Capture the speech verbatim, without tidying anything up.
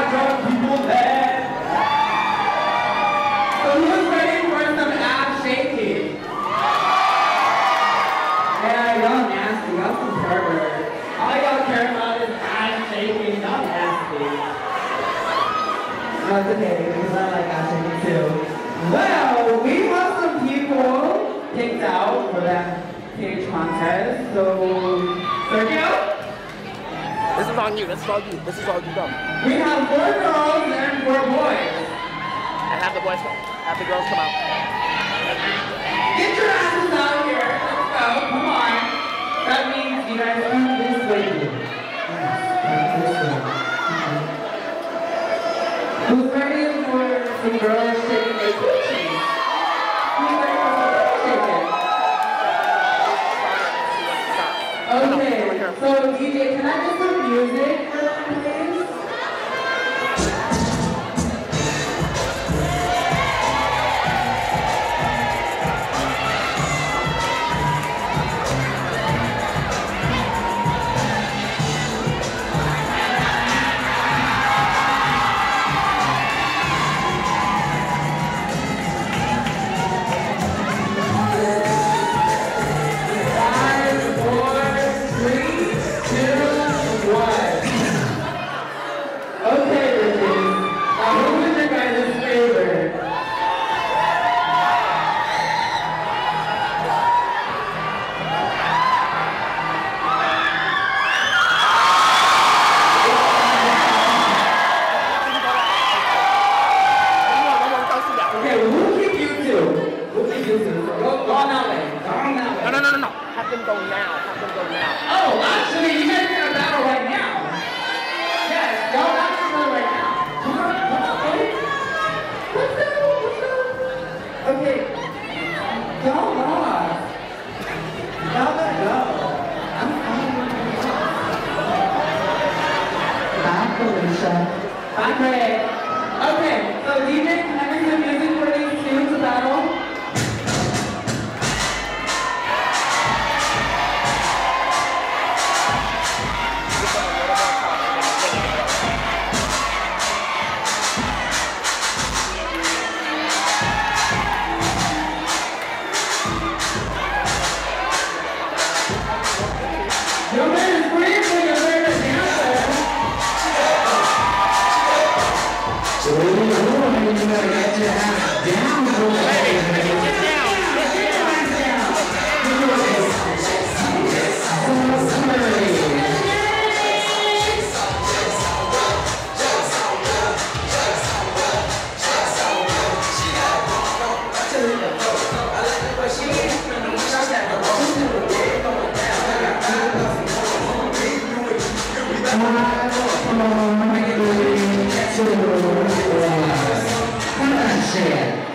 got drunk people there. So who's ready for some ass shaking? Yeah, y'all nasty. Y'all some pervert. All y'all care about is ass shaking. Y'all nasty. That's okay, because I like ass shaking too. Well, we have some people picked out for that page contest. So, Sergio? This is on you. This is all you. This is all you done. We have four girls and four boys. And have the boys come. Have the girls come out. Get your asses out here. Let's go. Come on. That means you guys come this way. Yes, this way. Who's ready for some girls shaking their coochies? Who's ready for some girls shaking? Okay, so D J, can I get some music for them, please? I'm great. Okay, so D J, can I bring some music for these two to battle? Your man is free for your favorite dancer. So what are you doing? You gotta get your ass down, boy. Get down. Get down. Five, four, three, two, one. Come on, shit.